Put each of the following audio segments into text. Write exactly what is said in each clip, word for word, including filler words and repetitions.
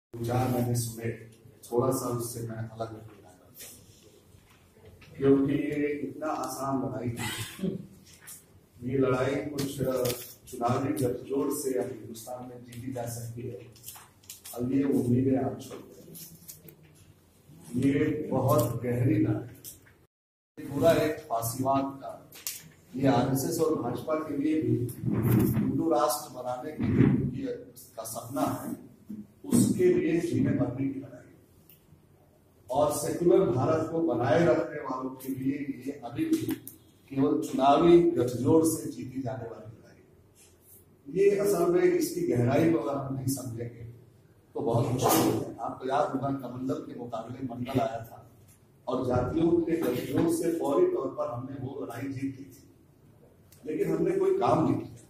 विचार मैंने सुने, थोड़ा सा उससे मैं अलग होना करता हूँ, क्योंकि ये इतना आसान लड़ाई है। ये लड़ाई कुछ चुनावी गठजोड़ से अब हिंदुस्तान में जीती जा सकती है, अब ये उम्मीदें आप छोड़ते हैं। ये बहुत गहरी लड़ाई, पूरा एक फांसीवाद का, ये आरएसएस और भाजपा के लिए भी हिंदू राष्ट्र बनाने के लिए उनकी का सपना है, उसके लिए जीने मरने की लड़ाई, और सेक्युलर भारत को बनाए रखने वालों के लिए ये अभी भी केवल चुनावी गठजोड़ से जीती जाने वाली लड़ाई। ये असल में इसकी गहराई को अगर हम नहीं समझेंगे तो बहुत मुश्किल है। आपको याद होगा कमंडल के मुकाबले मंडल आया था और जातियों के गठजोड़ से फौरी तौर पर हमने वो लड़ाई जीत ली थी, लेकिन हमने कोई काम नहीं किया।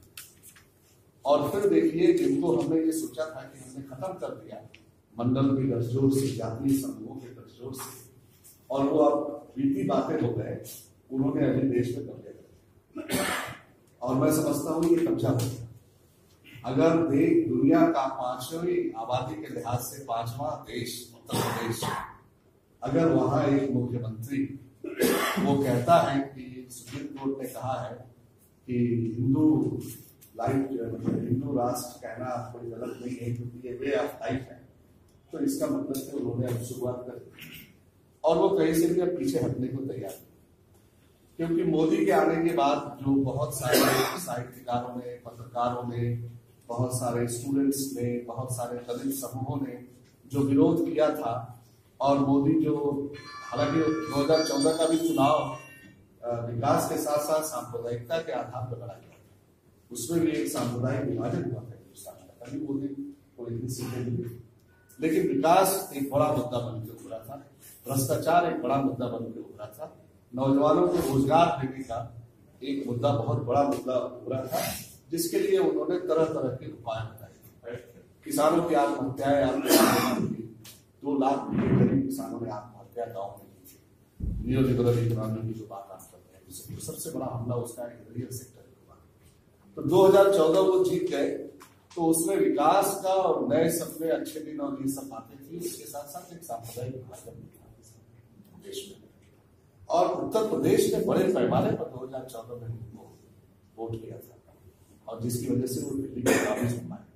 और फिर देखिए, जिनको हमने ये सोचा था कि हमने खत्म कर दिया मंडल के गठजोड़ से, जातीय समूहों के गठजोड़ से, और वो अब बीती बातें हो गए, उन्होंने अभी देश में कब्जा कर दिया। और मैं समझता हूँ ये कब्जा हो गया। अगर देश दुनिया का पांचवी आबादी के लिहाज से पांचवा देश उत्तर प्रदेश, अगर वहां एक मुख्यमंत्री वो कहता है कि सुप्रीम कोर्ट ने कहा है कि हिंदू लाइफ मतलब हिंदू राष्ट्र कहना कोई गलत नहीं है क्योंकि ये वे ऑफ लाइफ है, तो इसका मतलब है उन्होंने अब शुरुआत कर दी और वो कहीं से भी अब पीछे हटने को तैयार है। क्योंकि मोदी के आने के बाद जो बहुत सारे साहित्यकारों ने, पत्रकारों ने, बहुत सारे स्टूडेंट्स ने, बहुत सारे दलित समूहों ने जो विरोध किया था, और मोदी जो हालांकि दो हजार चौदह का भी चुनाव विकास के साथ साथ सांप्रदायिकता के आधार पर लड़ा गया, उसमें भी एक सांप्रदायिक विभाजन हुआ था हिंदुस्तान का, तभी मोदी को इतनी सीटें मिली। लेकिन विकास एक बड़ा मुद्दा बन के उभरा था, भ्रष्टाचार एक बड़ा मुद्दा बन के उभरा था, नौजवानों को रोजगार देने का एक मुद्दा बहुत बड़ा मुद्दा उभरा था, जिसके लिए उन्होंने तरह तरह के उपाय बताए। किसानों की आत्महत्याएं आपने दो लाख के करीब किसानों ने आत्महत्या गाँव में की। नियोलिबरल इकोनॉमी की जो बात आप करते हैं, तो सबसे बड़ा हमला उसका रियल सेक्टर हुआ। तो दो हजार चौदह वो जीत गए, तो उसमें विकास का और नए सपने, अच्छे दिन और ये सब बातें थी। इसके साथ साथ एक सांप्रदायिक विभाजन देश में, और उत्तर प्रदेश ने बड़े पैमाने पर दो हजार चौदह में वोट किया था, और जिसकी वजह से वो दिल्ली के काबिज हो पाए।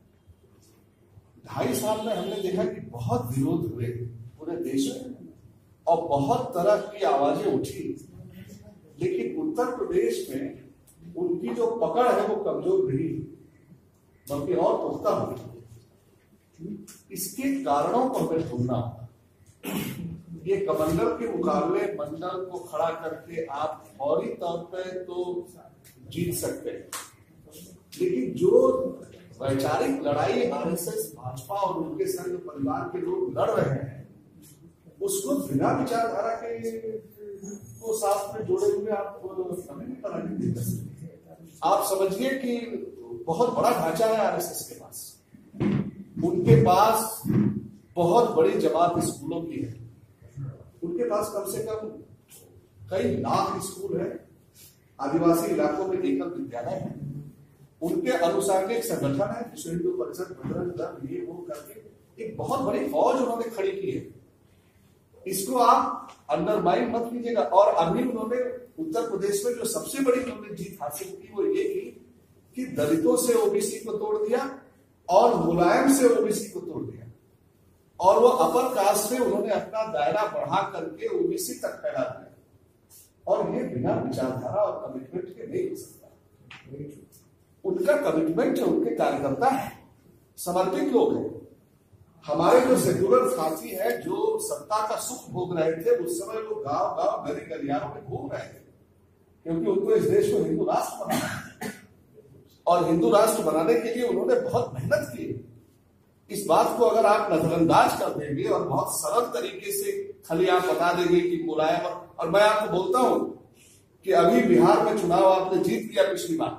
ढाई साल में हमने देखा कि बहुत विरोध हुए पूरे देश में और बहुत तरह की आवाजें उठी, लेकिन उत्तर प्रदेश में उनकी जो पकड़ है वो कमजोर नहीं, बल्कि और पुख्ता हुई। इसके कारणों को हमें ढूंढना होगा। ये कमंडल के मुकाबले मंडल को खड़ा करके आप फौरी तौर पे तो जीत सकते हैं, लेकिन जो वैचारिक लड़ाई आरएसएस, भाजपा और उनके संग परिवार के लोग लड़ रहे हैं, उसको बिना विचारधारा के को साथ में जोड़े हुए आप कभी भी पराजित नहीं कर सकते। आप समझिए कि बहुत बड़ा ढांचा है आरएसएस के पास, उनके पास बहुत बड़ी जमात स्कूलों की है, उनके पास कम से कम कई लाख स्कूल है, आदिवासी इलाकों में एकल विद्यालय है, उनके अनुसांगिक संगठन है, विश्व हिंदू परिषद, बजरंग दल, ये वो करके एक बहुत बड़ी फौज उन्होंने खड़ी की है। इसको आप अंडरमाइन मत कीजिएगा। और अभी उन्होंने उत्तर प्रदेश में जो सबसे बड़ी उन्होंने जीत हासिल की वो ये की कि दलितों से ओबीसी को तोड़ दिया और मुलायम से ओबीसी को तोड़ दिया, और वो अपर कास्ट से उन्होंने अपना दायरा बढ़ा करके ओबीसी तक फैला दिया, और ये बिना विचारधारा और कमिटमेंट के नहीं हो सकता। उनका कमिटमेंट है, उनके कार्यकर्ता है, समर्पित लोग हैं। हमारे जो सेक्युलर साथी है, जो सत्ता का सुख भोग रहे थे, उस समय वो गांव गांव गली गलियारों में घूम रहे थे, क्योंकि उनको इस देश को हिंदू राष्ट्र बनाना है, और हिंदू राष्ट्र बनाने के लिए उन्होंने बहुत मेहनत की। इस बात को अगर आप नजरअंदाज कर देंगे और बहुत सरल तरीके से खाली आप बता देंगे कि मुलायम, और मैं आपको बोलता हूं कि अभी बिहार में चुनाव आपने जीत लिया पिछली बार,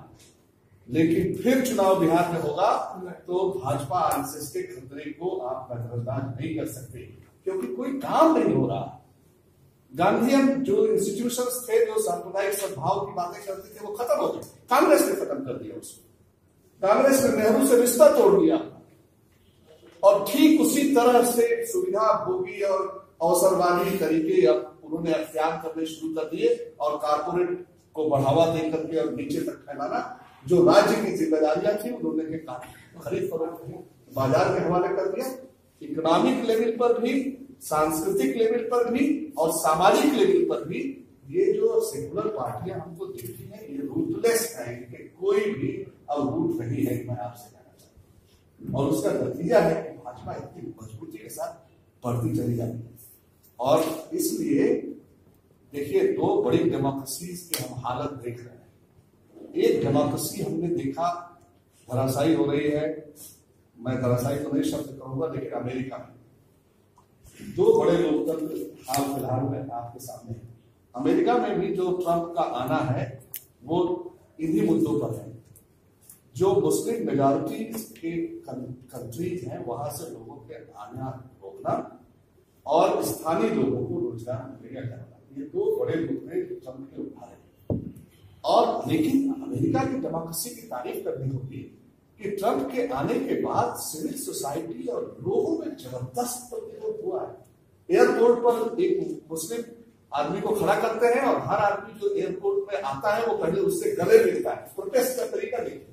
लेकिन फिर चुनाव बिहार में होगा तो भाजपा आरएसएस के खतरे को आप नजरअंदाज नहीं कर सकते, क्योंकि कोई काम नहीं हो रहा। गांधीयन जो इंस्टीट्यूशंस थे, जो सांप्रदायिक सद्भाव की बातें करते थे, वो खत्म हो गए। कांग्रेस ने खत्म कर दिया उसको, कांग्रेस ने नेहरू से रिश्ता तोड़ दिया, और ठीक उसी तरह से सुविधा भोगी और अवसरवादी तरीके अब उन्होंने अख्तियार करने शुरू कर दिए और कारपोरेट को बढ़ावा दे करके और नीचे तक फैलाना, जो राज्य की जिम्मेदारियां थी उन्होंने के खरीद फरोख्त बाजार के हवाले कर दिया। इकोनॉमिक लेवल पर भी, सांस्कृतिक लेवल पर भी और सामाजिक लेवल पर भी ये जो सेकुलर पार्टियां हमको देखती हैं ये रूटलेस है, कि कोई भी अब रूट नहीं है, मैं आपसे कहना चाहता हूं। और उसका नतीजा है कि भाजपा इतनी मजबूती के साथ बढ़ती चली जाती है। और इसलिए देखिए, दो बड़ी डेमोक्रेसी के हम हालत देख रहे हैं। एक डेमोक्रेसी हमने देखा धराशायी हो रही है, मैं धराशायी तो नहीं शब्द कहूंगा, लेकिन अमेरिका में दो बड़े लोकतंत्र हाल फिलहाल में आपके सामने है। अमेरिका में भी जो ट्रंप का आना है वो इन्हीं मुद्दों पर है। जो मुस्लिम मेजॉरिटी के कंट्रीज हैं वहां से लोगों के आना रोकना और स्थानीय लोगों को रोजगार मुहैया कराना, ये दो बड़े मुद्दे ट्रंप के उठाए। और लेकिन अमेरिका की डेमोक्रेसी की तारीफ करनी होगी कि ट्रंप के आने के बाद सिविल सोसाइटी और लोगों में जबरदस्त प्रतिरोध हुआ है। एयरपोर्ट पर एक मुस्लिम आदमी को खड़ा करते हैं और हर आदमी जो एयरपोर्ट में आता है वो पहले उससे गले मिलता है। प्रोटेस्ट का तरीका देखिए,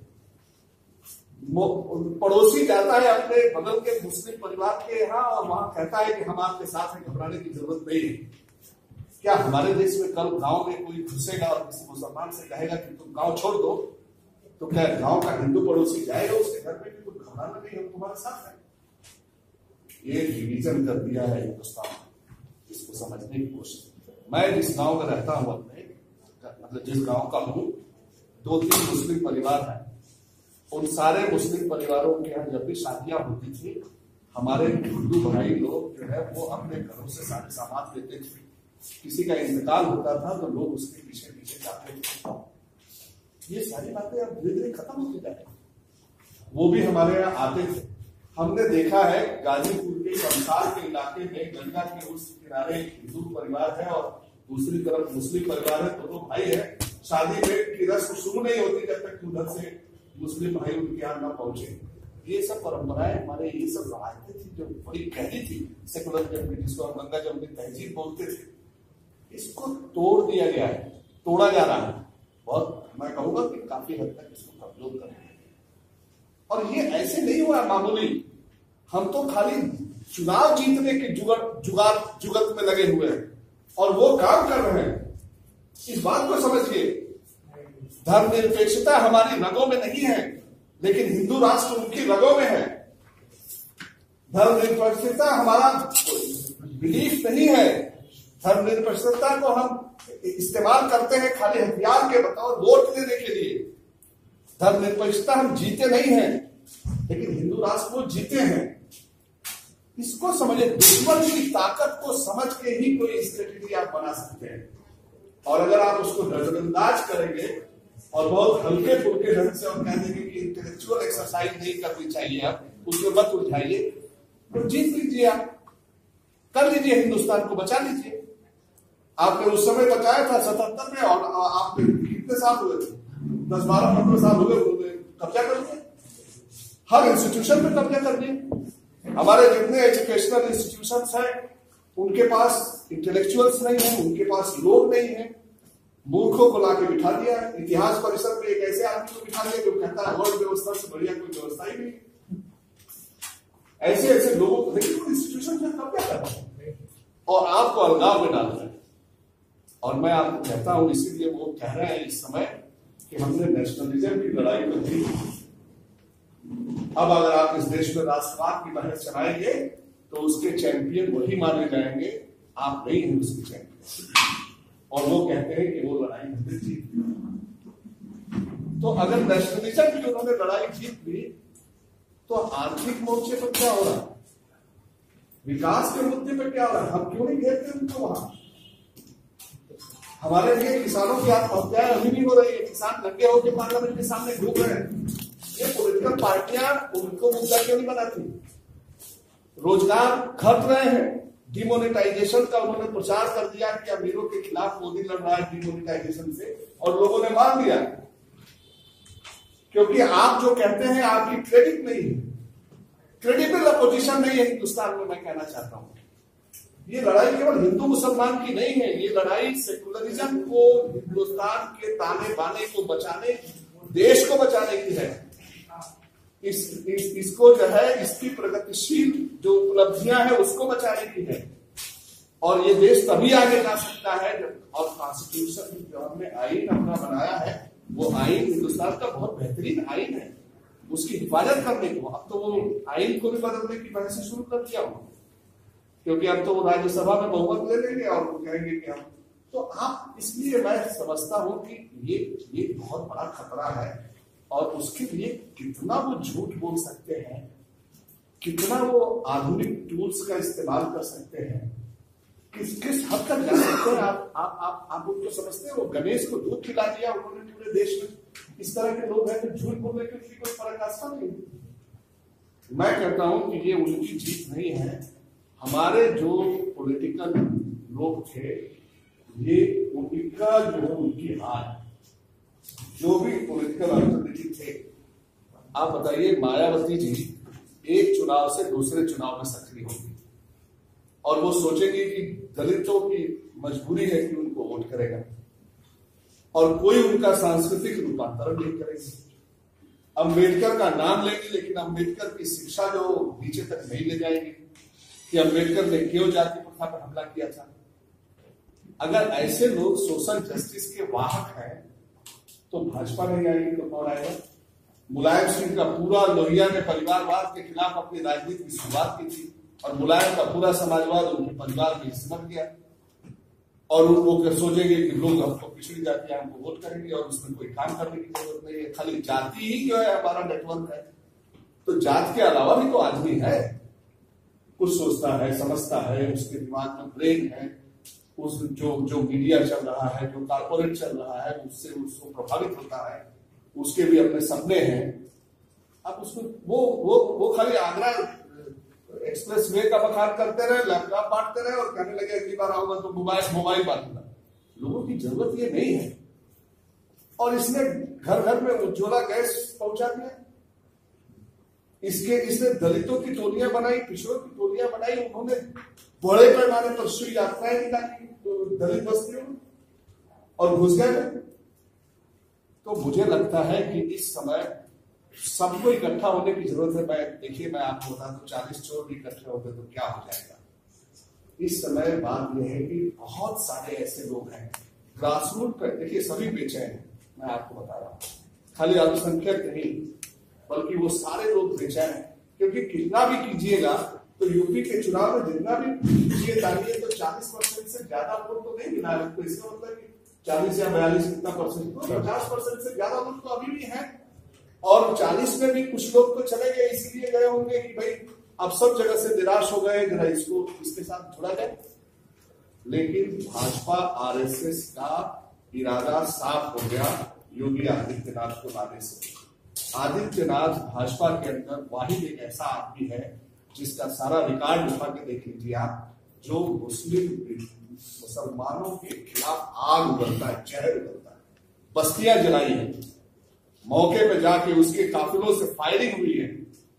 पड़ोसी जाता है अपने बगल के मुस्लिम परिवार के यहाँ और वहां कहता है कि हम आपके साथ हैं, घबराने की जरूरत नहीं है। क्या हमारे देश में कल गांव में कोई घुसेगा और किसी मुसलमान से कहेगा कि तुम गांव छोड़ दो, तो क्या गांव का हिंदू पड़ोसी जाएगा उसके घर में कि तुम घबराना नहीं, हम तुम्हारे साथ हैं? ये डिवीजन कर दिया है हिंदुस्तान, इसको समझने की कोशिश। मैं जिस गांव में रहता हूं, अपने मतलब जिस गांव का हूं, दो तीन मुस्लिम परिवार हैं। उन सारे मुस्लिम परिवारों के यहाँ जब भी शादियां होती थी, हमारे हिंदू भाई लोग जो है वो अपने घरों से सारे सामान लेते थे। किसी का इंतकाल होता था तो लोग उसके पीछे पीछे जाते थे। ये सारी बातें अब धीरे धीरे खत्म होती जा रही। वो भी हमारे यहाँ आते थे। हमने देखा है गाजीपुर के शमशार के इलाके में गंगा के उस किनारे हिंदू परिवार है और दूसरी तरफ मुस्लिम परिवार है, दोनों भाई है। शादी में की रस्म शुरू नहीं होती जब तक उधर से मुस्लिम भाई उनके यहाँ न पहुंचे। ये सब परंपराएं हमारे, ये सब रवायतें थी जो बड़ी गहरी थी सेकुलर जमनी, जिसको हम गंगा जमनी तहजीब बोलते थे। इसको तोड़ दिया गया है, तोड़ा जा रहा है बहुत। मैं कहूंगा कि काफी हद तक इसको कमजोर कर दिया। और ये ऐसे नहीं हुआ मामूली, हम तो खाली चुनाव जीतने के जुगाड़ जुगाड़ जुगत में लगे हुए हैं और वो काम कर रहे हैं। इस बात को समझिए, धर्मनिरपेक्षता हमारी रगों में नहीं है, लेकिन हिंदू राष्ट्र उनकी रगों में है। धर्मनिरपेक्षता हमारा बिलीफ नहीं है। धर्मनिरपेक्षता को हम इस्तेमाल करते हैं खाली हथियार के बतौर वोट देने के लिए। धर्मनिरपेक्षता हम जीते नहीं हैं, लेकिन हिंदू राष्ट्र को जीते हैं। इसको समझे, दुश्मन की ताकत को समझ के ही कोई स्ट्रेटेजी आप बना सकते हैं। और अगर आप उसको नजरअंदाज करेंगे और बहुत हल्के फुल्के ढंग से और कह देंगे कि इंटेलेक्चुअल एक्सरसाइज नहीं करनी चाहिए, आप उसमें मत उलझाइए, तो जीत लीजिए, आप कर लीजिए, हिंदुस्तान को बचा लीजिए। आपने उस समय बचाया था सतहत्तर में, और आपने कितने साल हुए थे? दस बारह पंद्रह साल हुए, उन्होंने कब्जा कर लिया, हर इंस्टीट्यूशन पे कब्जा कर लिया। हमारे जितने एजुकेशनल इंस्टीट्यूशंस हैं उनके पास इंटेलेक्चुअल्स नहीं है, उनके पास लोग नहीं है, मूर्खों को लाके बिठा दिया। इतिहास परिषद में एक ऐसे आदमी को बिठा दिया जो कहता है वर्ल्ड व्यवस्था से बढ़िया कोई व्यवस्था ही नहीं। ऐसे ऐसे लोगों को देखिए, इंस्टीट्यूशन में कब्जा कर रहे हैं और आपको अलगाव में डाल रहे हैं। और मैं आपको कहता हूं, इसीलिए वो कह रहे हैं इस समय कि हमने नेशनलिज्म की लड़ाई को जीत ली। अब अगर आप इस देश में राष्ट्रवाद की बहस चलाएंगे तो उसके चैंपियन वही माने जाएंगे, आप नहीं हैं उसके चैंपियन। और वो कहते हैं कि वो लड़ाई हमने जीत ली। तो अगर नेशनलिज्म की उन्होंने लड़ाई जीत ली तो आर्थिक मोर्चे पर क्या हो रहा है, विकास के मुद्दे पर क्या हो रहा है? हम क्यों नहीं घेरते उनको वहां? हमारे लिए किसानों की आत्महत्याएं अभी भी हो रही है, किसान लगे होकर पार्लियामेंट के सामने घूम रहे हैं। ये पॉलिटिकल पार्टियां उनको मुद्दा क्यों नहीं बनाती? रोजगार घट रहे हैं, डिमोनेटाइजेशन का उन्होंने प्रचार कर दिया कि अमीरों के खिलाफ मोदी लड़ रहा है डिमोनेटाइजेशन से, और लोगों ने मान लिया, क्योंकि आप जो कहते हैं आपकी क्रेडिट नहीं है। क्रेडिबल अपोजिशन नहीं है हिंदुस्तान में। मैं कहना चाहता हूं ये लड़ाई केवल हिंदू मुसलमान की नहीं है, ये लड़ाई सेकुलरिज्म को, हिंदुस्तान के ताने बाने को बचाने, देश को बचाने की है। इस, इस इसको जो है इसकी प्रगतिशील जो उपलब्धियां हैं उसको बचाने की है। और ये देश तभी आगे जा सकता है जब, और कॉन्स्टिट्यूशन जो हमने आइन अपना बनाया है वो आइन हिंदुस्तान का बहुत बेहतरीन आइन है, उसकी हिफाजत करने को। अब तो वो आइन को भी बदलने की बहस शुरू कर दिया हो, क्योंकि अब तो वो राज्यसभा में बहुमत ले लेंगे और वो कहेंगे कि हम, तो आप, इसलिए मैं समझता हूं कि ये ये बहुत बड़ा खतरा है। और उसके लिए कितना वो झूठ बोल सकते हैं, कितना वो आधुनिक टूल्स का इस्तेमाल कर सकते हैं, किस किस हद तक जा सकते हैं। आप आप आप आप उनको समझते हैं, वो गणेश को दूध खिला दिया उन्होंने पूरे देश में। इस तरह के लोग हैं तो झूठ बोलने के लिए कोई पराकाष्ठा नहीं। मैं कहता हूं कि ये उनकी जीत नहीं है। हमारे जो पॉलिटिकल लोग थे, ये उनका जो है उनकी हार, जो भी पॉलिटिकल अल्टरनेटिव थे। आप बताइए, मायावती जी एक चुनाव से दूसरे चुनाव में सक्रिय होगी और वो सोचेंगे कि दलितों की मजबूरी है कि उनको वोट करेगा, और कोई उनका सांस्कृतिक रूपांतरण नहीं करेगी। अंबेडकर का नाम लेंगे लेकिन अंबेडकर की शिक्षा जो नीचे तक नहीं ले जाएंगे कि अंबेडकर ने क्यों जाति प्रथा पर हमला किया था। अगर ऐसे लोग सोशल जस्टिस के वाहक हैं तो भाजपा नहीं आएगी तो कौन आएगा? मुलायम सिंह का पूरा लोहिया ने परिवारवाद के खिलाफ अपनी राजनीति की शुरुआत की थी और मुलायम का पूरा समाजवाद उनके परिवार में सिमट गया, और वो सोचेंगे कि लोग हमको पिछड़ी जाति है, हमको वोट करेंगे और उसमें कोई काम करने की जरूरत नहीं है, खाली जाति ही जो है हमारा नेटवर्क है। तो जात के अलावा भी तो आदमी है, कुछ सोचता है, समझता है, उसके दिमाग में ब्रेन है, उस जो जो मीडिया चल रहा है, जो कारपोरेट चल रहा है, उससे उसको प्रभावित होता है, उसके भी अपने सपने हैं। अब उसको वो वो वो खाली आगरा एक्सप्रेस वे का बखान करते रहे, लैपटॉप बांटते रहे और कहने लगे अगली बार आऊंगा तो मोबाइल मोबाइल बांटूंगा। लोगों की जरूरत ये नहीं है। और इसने घर घर में उज्ज्वला गैस पहुंचा दिया, इसके इसने दलितों की टोलियां बनाई, पिछड़ों की टोलियां बनाई, उन्होंने बड़े पैमाने पर सुई यात्राएं निकाली तो दलित बस्तियों में और घुस गए। तो मुझे लगता है कि इस समय सबको इकट्ठा होने की जरूरत है। मैं देखिए, मैं आपको बता दूं, चालीस चोर भी इकट्ठे होते तो क्या हो जाएगा। इस समय बात यह है कि बहुत सारे ऐसे लोग हैं ग्रासरूट पर, देखिए सभी बेचैन हैं, मैं आपको बता रहा हूँ, खाली अल्पसंख्यक नहीं बल्कि वो सारे लोग बेचैन हैं। क्योंकि कितना भी कीजिएगा तो यूपी के चुनाव में जितना भी कीजिए डालिए तो चालीस परसेंट से ज्यादा वोट तो नहीं मिला है। तो इसका मतलब कि चालीस या बयालीस कितना परसेंट, तो पचास परसेंट से ज्यादा वोट तो अभी भी है। और चालीस में भी कुछ लोग तो चले गए, इसलिए गए होंगे कि भाई अब सब जगह से निराश हो गए, जरा इसको इसके साथ जुड़ा जाए। लेकिन भाजपा आरएसएस का इरादा साफ हो गया योगी आदित्यनाथ को लाने से। आदित्यनाथ भाजपा के अंदर वाहिद एक ऐसा आदमी है जिसका सारा रिकॉर्ड उठा के देख लीजिए आप, जो मुस्लिम मुसलमानों के खिलाफ आग उगलता है, जहर उगलता है, बस्तियां जलाई है, मौके पे जाके उसके काफिलों से फायरिंग हुई है।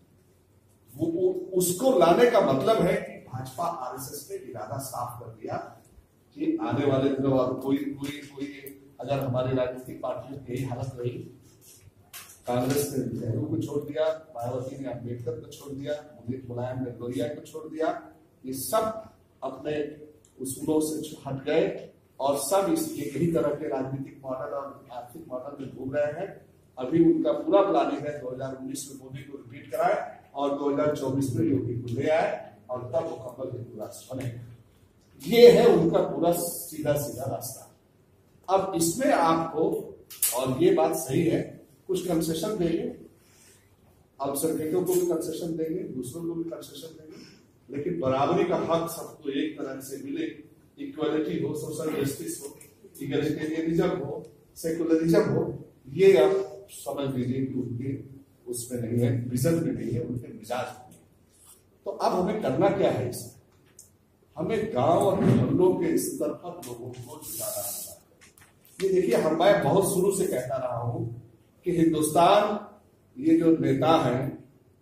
वो, वो उसको लाने का मतलब है कि भाजपा आरएसएस ने इरादा साफ कर दिया कि आने वाले दिनों और कोई कोई कोई अगर हमारी राजनीतिक पार्टियों की यही हालत रही, कांग्रेस ने नेहरू को छोड़ दिया, मायावती ने अम्बेडकर को छोड़ दिया, मुलायम ने लोहिया को छोड़ दिया, ये सब अपने उसूलों से हट गए और सब इस यही तरह के राजनीतिक मॉडल और आर्थिक मॉडल में घूम रहे हैं। अभी उनका पूरा प्लानिंग है दो हज़ार उन्नीस में मोदी को रिपीट कराए और दो हज़ार चौबीस में योगी को ले आए और तब वो कमल हिंदू राष्ट्र बने। ये है उनका पूरा सीधा सीधा रास्ता। अब इसमें आपको, और ये बात सही है, कुछ कंसेशन देंगे, अल्पसंख्यकों को भी कंसेशन देंगे, दूसरों को भी कंसेशन देंगे, लेकिन बराबरी का हक सबको एक तरह से मिले, इक्वालिटी हो, सोशल जस्टिस हो, इगलिटेरियनिज्म हो, सेकुलरिज्म हो, ये आप समझ लीजिए कि उनके उसमें नहीं है, विजन में नहीं है, उनके मिजाज में नहीं है। तो अब हमें करना क्या है इसमें? हमें गांव और मोहल्लों के स्तर पर लोगों को जुटाना होगा। ये देखिए, हम मैं बहुत शुरू से कहता रहा हूं कि हिंदुस्तान, ये जो नेता हैं,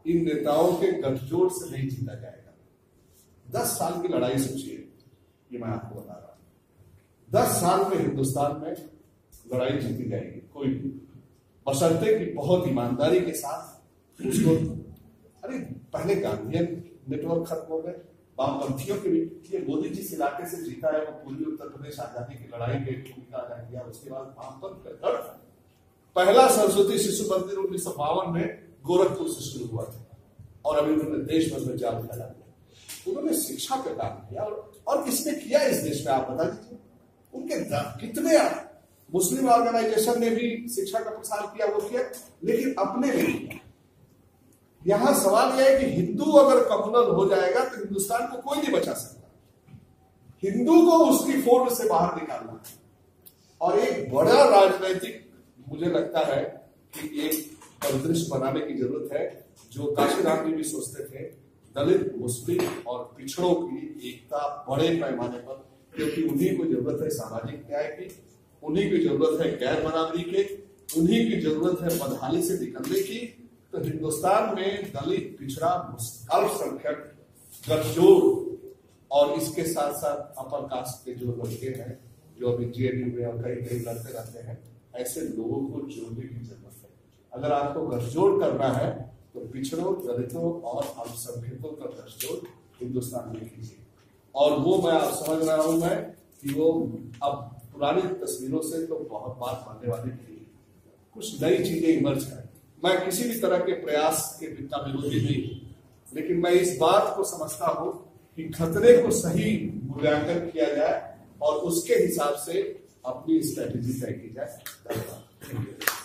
इन नेताओं के गठजोड़ से नहीं जीता जाएगा। दस साल की लड़ाई सोचिए, ये मैं आपको बता रहा हूं। दस साल में हिंदुस्तान में लड़ाई जीती जाएगी कोई भी, बशर्ते कि बहुत ईमानदारी के साथ उसको। अरे पहले गांधीयन नेटवर्क खत्म हो गए, वामपंथियों के भी। ये मोदी जिस इलाके से जीता है वो पूर्वी उत्तर प्रदेश आजादी की लड़ाई के भूमिका अदा किया। उसके बाद वामपंथ का गढ़, पहला सरस्वती शिशु मंदिर उन्नीस सौ बावन में गोरखपुर से शुरू हुआ था और अभी उन्होंने देश भर में जाल फैला दिया। उन्होंने शिक्षा पे काम किया और, और किसने किया इस देश में, आप बता दीजिए। उनके कितने मुस्लिम ऑर्गेनाइजेशन ने भी शिक्षा का प्रसार किया, वो किया, लेकिन अपने नहीं किया। यहां सवाल यह है कि हिंदू अगर कम्युनल हो जाएगा तो हिंदुस्तान को कोई नहीं बचा सकता। हिंदू को उसकी फोल्ड से बाहर निकालना है। और एक बड़ा राजनीतिक मुझे लगता है कि एक परिदृश्य बनाने की जरूरत है, जो काशीराम जी भी सोचते थे, दलित, मुस्लिम और पिछड़ों की एकता बड़े पैमाने पर, क्योंकि उन्हीं को जरूरत है सामाजिक न्याय की, उन्हीं की जरूरत है गैर बराबरी के, उन्हीं की जरूरत है बदहाली से निकलने की। तो हिंदुस्तान में दलित, पिछड़ा, अल्पसंख्यक, गठजोड़ और इसके साथ साथ अपर कास्ट के जो लड़के हैं, जो अभी जेएनयू में और कहीं कहीं लड़ते रहते हैं, ऐसे लोगों को जोड़ने की जरूरत है। अगर आपको गठजोड़ करना है तो पिछड़ों, दलितों और अल्पसंख्यकों का गठजोड़ हिंदुस्तान में कीजिए। और वो मैं आप समझ रहा हूं मैं कि वो अब पुरानी तस्वीरों से तो बहुत बात मानने वाली थी, कुछ नई चीजें इमर्ज करें। मैं किसी भी तरह के प्रयास के पिता विरोधी नहीं हूं, लेकिन मैं इस बात को समझता हूं कि खतरे को सही मूल्यांकन किया जाए और उसके हिसाब से अपनी स्ट्रेटेजी तय की जाए। धन्यवाद।